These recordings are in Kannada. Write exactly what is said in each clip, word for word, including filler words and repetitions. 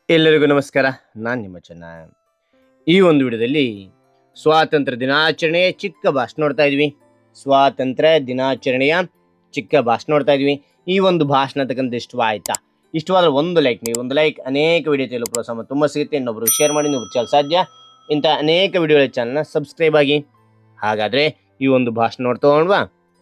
ಎಲ್ಲರಿಗೂ ನಮಸ್ಕಾರ. ನಾನು ನಿಮ್ಮ ಚೆನ್ನ. ಈ ಒಂದು ವಿಡಿಯೋದಲ್ಲಿ ಸ್ವಾತಂತ್ರ್ಯ ದಿನಾಚರಣೆಯ ಚಿಕ್ಕ ಭಾಷಣ ನೋಡ್ತಾ ಇದ್ವಿ. ಸ್ವಾತಂತ್ರ್ಯ ದಿನಾಚರಣೆಯ ಚಿಕ್ಕ ಭಾಷಣ ನೋಡ್ತಾ ಇದ್ವಿ. ಈ ಒಂದು ಭಾಷಣ ತಕ್ಕಂತ ಇಷ್ಟವಾಯ್ತಾ? ಇಷ್ಟವಾದ್ರೆ ಒಂದು ಲೈಕ್, ನೀವು ಒಂದು ಲೈಕ್ ಅನೇಕ ವಿಡಿಯೋ ತೆಲುಗು ಪ್ರೋತ್ಸಾಹ ತುಂಬ ಸಿಗುತ್ತೆ. ಇನ್ನೊಬ್ರು ಶೇರ್ ಮಾಡಿ, ಇನ್ನೊಬ್ರು ಚಾನಲ್ ಸಾಧ್ಯ. ಇಂಥ ಅನೇಕ ವಿಡಿಯೋಗಳ ಚಾನಲ್ನ ಸಬ್ಸ್ಕ್ರೈಬ್ ಆಗಿ. ಹಾಗಾದ್ರೆ ಈ ಒಂದು ಭಾಷಣ ನೋಡ್ತಾ ಹೋಗೋಣವಾ?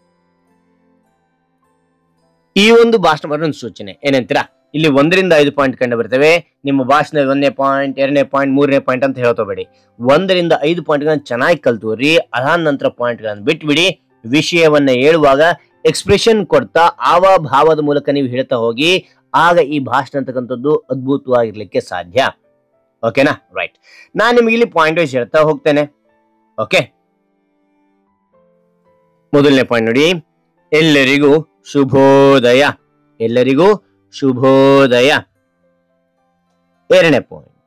ಈ ಒಂದು ಭಾಷಣ ಬರೋ ಒಂದು ಸೂಚನೆ ಏನಂತೀರಾ? ಇಲ್ಲಿ ಒಂದರಿಂದ ಐದು ಪಾಯಿಂಟ್ ಕಂಡು ಬರ್ತವೆ. ನಿಮ್ಮ ಭಾಷಣದಲ್ಲಿ ಒಂದನೇ ಪಾಯಿಂಟ್, ಎರಡನೇ ಪಾಯಿಂಟ್, ಮೂರನೇ ಪಾಯಿಂಟ್ ಅಂತ ಹೇಳ್ತೋಬೇಡಿ. ಒಂದರಿಂದ ಐದು ಪಾಯಿಂಟ್ಗಳನ್ನು ಚೆನ್ನಾಗಿ ಕಲ್ತುರಿ. ಅದಾದ ನಂತರ ಪಾಯಿಂಟ್ಗಳನ್ನು ಬಿಟ್ಬಿಡಿ. ವಿಷಯವನ್ನ ಹೇಳುವಾಗ ಎಕ್ಸ್ಪ್ರೆಷನ್ ಕೊಡ್ತಾ ಹಾವಭಾವದ ಮೂಲಕ ನೀವು ಹೇಳ್ತಾ ಹೋಗಿ. ಆಗ ಈ ಭಾಷಣ ಅಂತಕ್ಕಂಥದ್ದು ಅದ್ಭುತವಾಗಿರ್ಲಿಕ್ಕೆ ಸಾಧ್ಯ. ಓಕೆನಾ? ರೈಟ್. ನಾನು ನಿಮಗೆ ಇಲ್ಲಿ ಪಾಯಿಂಟ್ ವೈಸ್ ಹೇಳ್ತಾ ಹೋಗ್ತೇನೆ. ಓಕೆ, ಮೊದಲನೇ ಪಾಯಿಂಟ್ ನೋಡಿ, ಎಲ್ಲರಿಗೂ ಶುಭೋದಯ. ಎಲ್ಲರಿಗೂ ಶುಭೋದಯ. ಎರಡನೇ ಪಾಯಿಂಟ್,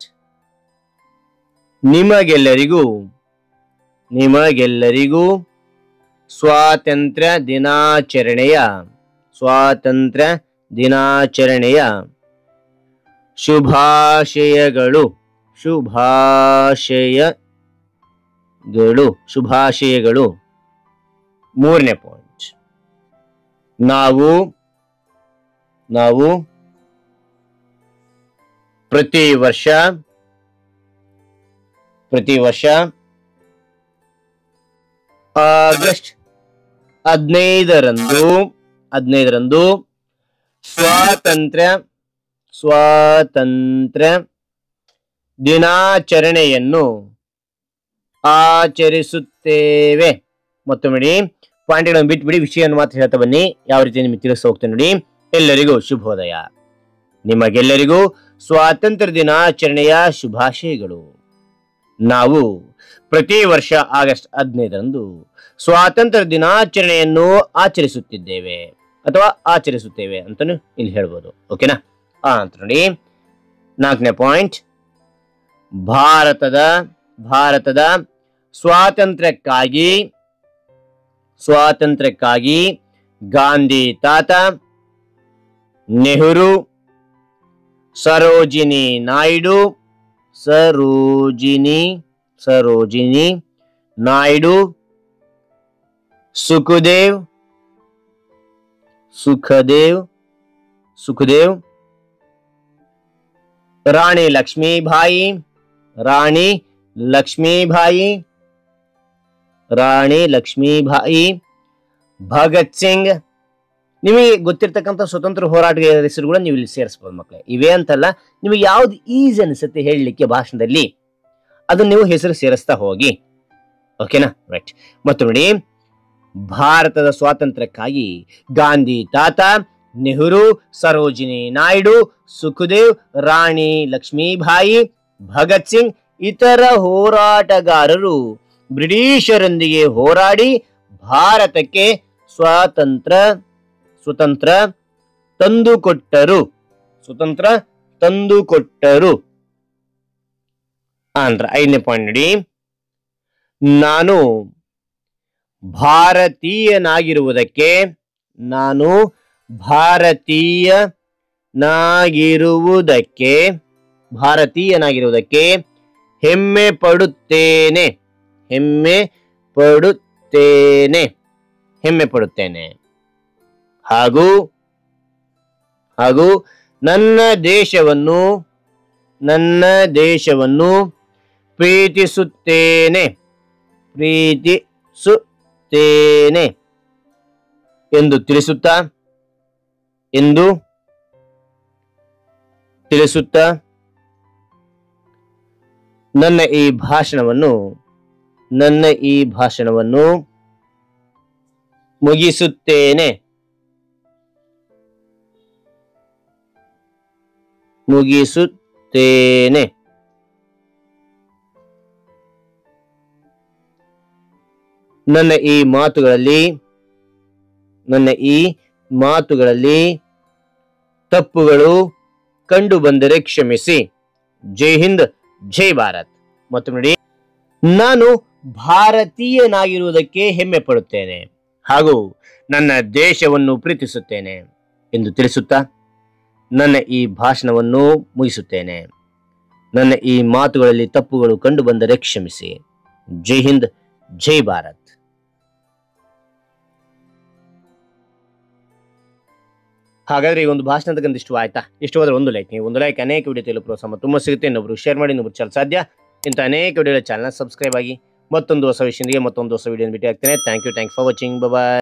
ನಿಮಗೆಲ್ಲರಿಗೂ ನಿಮಗೆಲ್ಲರಿಗೂ ಸ್ವಾತಂತ್ರ್ಯ ದಿನಾಚರಣೆಯ ಸ್ವಾತಂತ್ರ್ಯ ದಿನಾಚರಣೆಯ ಶುಭಾಶಯಗಳು ಶುಭಾಶಯಗಳು ಶುಭಾಶಯಗಳು. ಮೂರನೇ ಪಾಯಿಂಟ್, ನಾವು ನಾವು ಪ್ರತಿ ವರ್ಷ ಪ್ರತಿ ವರ್ಷ ಆಗಸ್ಟ್ ಹದಿನೈದರಂದು ಹದಿನೈದರಂದು ಸ್ವಾತಂತ್ರ್ಯ ಸ್ವಾತಂತ್ರ್ಯ ದಿನಾಚರಣೆಯನ್ನು ಆಚರಿಸುತ್ತೇವೆ. ಮತ್ತೊಮ್ಮೆ ಪಾಯಿಂಟ್ಗಳನ್ನು ಬಿಟ್ಬಿಡಿ, ವಿಷಯವನ್ನು ಮಾತ್ರ ಹೇಳ್ತಾ ಬನ್ನಿ. ಯಾವ ರೀತಿ ನಿಮಗೆ ತಿಳಿಸ್ತಾ ಹೋಗ್ತೇನೆ ನೋಡಿ. ಎಲ್ಲರಿಗೂ ಶುಭೋದಯ. ನಿಮಗೆಲ್ಲರಿಗೂ ಸ್ವಾತಂತ್ರ್ಯ ದಿನಾಚರಣೆಯ ಶುಭಾಶಯಗಳು. ನಾವು ಪ್ರತಿ ವರ್ಷ ಆಗಸ್ಟ್ ಹದಿನೈದರಂದು ಸ್ವಾತಂತ್ರ್ಯ ದಿನಾಚರಣೆಯನ್ನು ಆಚರಿಸುತ್ತಿದ್ದೇವೆ ಅಥವಾ ಆಚರಿಸುತ್ತೇವೆ ಅಂತಾನು ಇಲ್ಲಿ ಹೇಳ್ಬೋದು. ಓಕೆನಾ? ಆ ಅಂತ ನೋಡಿ. ನಾಲ್ಕನೇ ಪಾಯಿಂಟ್, ಭಾರತದ ಭಾರತದ ಸ್ವಾತಂತ್ರ್ಯಕ್ಕಾಗಿ ಸ್ವಾತಂತ್ರ್ಯಕ್ಕಾಗಿ ಗಾಂಧಿ ತಾತ, ನೆಹರು, ಸರೋಜಿನಿ ನಾಯ್ಡು ಸರೋಜಿನಿ ಸರೋಜಿನಿ ನಾಯ್ಡು, ಸುಖದೇವ್ ಸುಖದೇವ್ ಸುಖದೇವ್ ರಾಣಿ ಲಕ್ಷ್ಮೀಬಾಯಿ ರಾಣಿ ಲಕ್ಷ್ಮೀಬಾಯಿ ರಾಣಿ ಲಕ್ಷ್ಮೀಬಾಯಿ ಭಗತ್ ಸಿಂಗ್. ನಿಮಗೆ ಗೊತ್ತಿರ್ತಕ್ಕಂಥ ಸ್ವತಂತ್ರ ಹೋರಾಟಗಾರರ ಹೆಸರು ಕೂಡ ನೀವು ಇಲ್ಲಿ ಸೇರಿಸಬಹುದು ಮಕ್ಕಳೇ. ಇವೇ ಅಂತಲ್ಲ, ನಿಮಗೆ ಯಾವ್ದು ಈಸಿ ಅನಿಸುತ್ತೆ ಹೇಳಲಿಕ್ಕೆ ಭಾಷಣದಲ್ಲಿ, ಅದನ್ನ ನೀವು ಹೆಸರು ಸೇರಿಸ್ತಾ ಹೋಗಿ. ಓಕೆನಾ? ರೈಟ್. ಮತ್ತು ನೋಡಿ, ಭಾರತದ ಸ್ವಾತಂತ್ರ್ಯಕ್ಕಾಗಿ ಗಾಂಧಿ ತಾತ, ನೆಹರು, ಸರೋಜಿನಿ ನಾಯ್ಡು, ಸುಖದೇವ್, ರಾಣಿ ಲಕ್ಷ್ಮೀಬಾಯಿ, ಭಗತ್ ಸಿಂಗ್ ಇತರ ಹೋರಾಟಗಾರರು ಬ್ರಿಟಿಷರೊಂದಿಗೆ ಹೋರಾಡಿ ಭಾರತಕ್ಕೆ ಸ್ವಾತಂತ್ರ್ಯ ಸ್ವತಂತ್ರ ತಂದುಕೊಟ್ಟರು ಸ್ವತಂತ್ರ ತಂದುಕೊಟ್ಟರು ಅಂದ್ರೆ. ಐದನೇ ಪಾಯಿಂಟ್ ನೋಡಿ, ನಾನು ಭಾರತೀಯನಾಗಿರುವುದಕ್ಕೆ ನಾನು ಭಾರತೀಯನಾಗಿರುವುದಕ್ಕೆ ಭಾರತೀಯನಾಗಿರುವುದಕ್ಕೆ ಹೆಮ್ಮೆ ಪಡುತ್ತೇನೆ ಹೆಮ್ಮೆ ಪಡುತ್ತೇನೆ ಹೆಮ್ಮೆ ಪಡುತ್ತೇನೆ ಹಾಗೂ ಹಾಗೂ ನನ್ನ ದೇಶವನ್ನು ನನ್ನ ದೇಶವನ್ನು ಪ್ರೀತಿಸುತ್ತೇನೆ ಪ್ರೀತಿಸುತ್ತೇನೆ ಎಂದು ತಿಳಿಸುತ್ತಾ ಎಂದು ತಿಳಿಸುತ್ತಾ ನನ್ನ ಈ ಭಾಷಣವನ್ನು ನನ್ನ ಈ ಭಾಷಣವನ್ನು ಮುಗಿಸುತ್ತೇನೆ ಮುಗಿಸುತ್ತೇನೆ ನನ್ನ ಈ ಮಾತುಗಳಲ್ಲಿ ನನ್ನ ಈ ಮಾತುಗಳಲ್ಲಿ ತಪ್ಪುಗಳು ಕಂಡು ಬಂದರೆ ಕ್ಷಮಿಸಿ. ಜೈ ಹಿಂದ್, ಜೈ ಭಾರತ್. ಮತ್ತು ನೋಡಿ, ನಾನು ಭಾರತೀಯನಾಗಿರುವುದಕ್ಕೆ ಹೆಮ್ಮೆ ಪಡುತ್ತೇನೆ ಹಾಗೂ ನನ್ನ ದೇಶವನ್ನು ಪ್ರೀತಿಸುತ್ತೇನೆ ಎಂದು ತಿಳಿಸುತ್ತಾ ನನ್ನ ಈ ಭಾಷಣವನ್ನು ಮುಗಿಸುತ್ತೇನೆ. ನನ್ನ ಈ ಮಾತುಗಳಲ್ಲಿ ತಪ್ಪುಗಳು ಕಂಡು ಬಂದರೆ ಕ್ಷಮಿಸಿ. ಜೈ ಹಿಂದ್, ಜೈ ಭಾರತ್. ಹಾಗಾದ್ರೆ ಈ ಒಂದು ಭಾಷಣ ತಕ್ಕಂತ ಇಷ್ಟ ಆಯ್ತಾ? ಇಷ್ಟವಾದ್ರೆ ಒಂದು ಲೈಕ್, ನೀವು ಒಂದು ಲೈಕ್ ಅನೇಕ ವಿಡಿಯೋ ತೆಲುಗು ಪ್ರೋತ್ಸಾಹ ತುಂಬ ಸಿಗುತ್ತೆ. ಇನ್ನೊಬ್ರು ಶೇರ್ ಮಾಡಿ, ಇನ್ನೊಬ್ರು ಚಾನಲ್ ಸಾಧ್ಯ. ಇಂಥ ಅನೇಕ ವಿಡಿಯೋಗಳ ಚಾನಲ್ ಸಬ್ಸ್ಕ್ರೈಬ್ ಆಗಿ ಮತ್ತೊಂದು ಹೊಸ ವಿಷಯದೊಂದಿಗೆ ಮತ್ತೊಂದು ಹೊಸ ವಿಡಿಯೋ ಭೇಟಿ ಆಗ್ತೇನೆ. Thank you thank for watching. Bye.